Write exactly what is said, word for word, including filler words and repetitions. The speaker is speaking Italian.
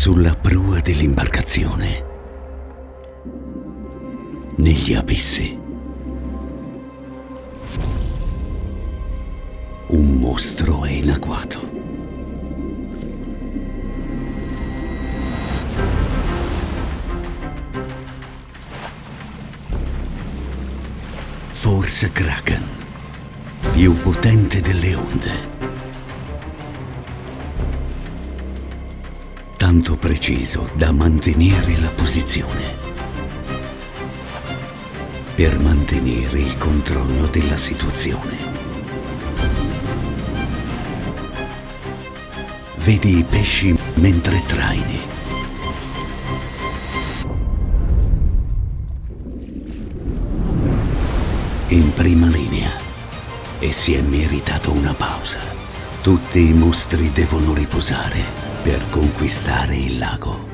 Sulla prua dell'imbarcazione, negli abissi, un mostro è in agguato. Force Kraken, più potente delle onde. Tanto preciso da mantenere la posizione. Per mantenere il controllo della situazione. Vedi i pesci mentre traini. In prima linea, e si è meritato una pausa. Tutti i mostri devono riposare per conquistare il lago.